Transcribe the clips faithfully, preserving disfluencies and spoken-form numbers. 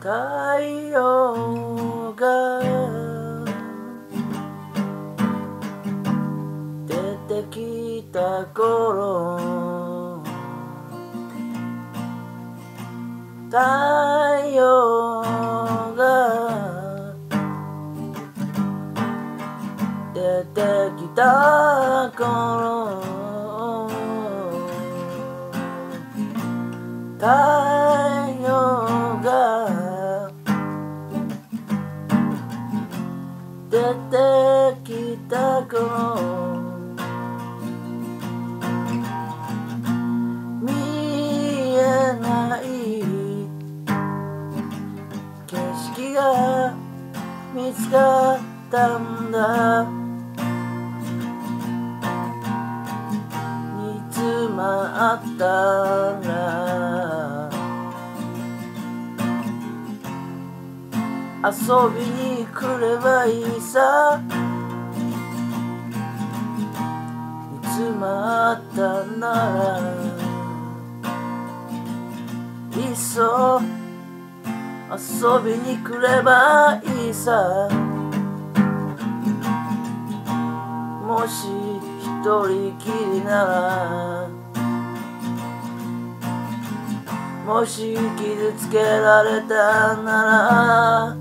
太陽が出てきた頃、太陽が出てきた頃、太陽が出てきた頃、見えない景色が見つかったんだ。煮詰まったら遊びに来ればいいさ。煮詰まったならいっそ遊びに来ればいいさ。もし一人きりなら、もし傷つけられたなら、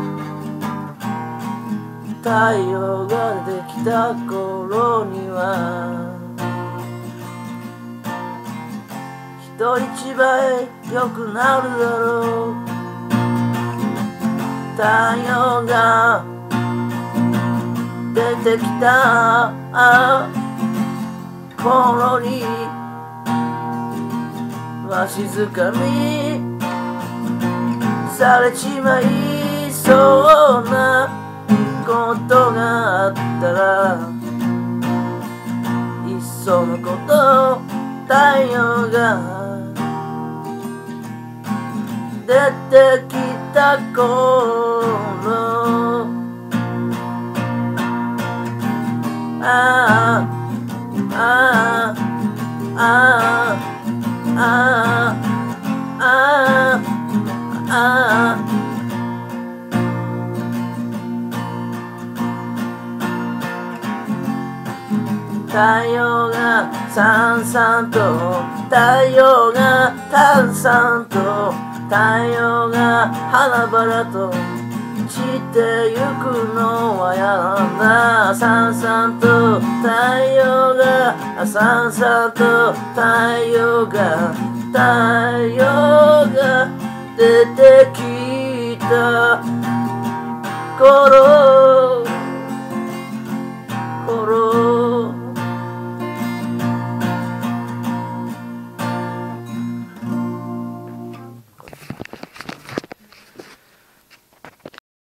太陽が出てきた頃には人一倍良くなるだろう。太陽が出てきた頃にわしづかみされちまいそうなことがあったら、いっそのこと太陽が出てきた頃、ああああああああああ太陽がさんさんと、太陽がたんさんと、太陽が花々と散ってゆくのはやなんだ。さんさんと太陽が、さんさんと太陽が、太陽が出てきた頃、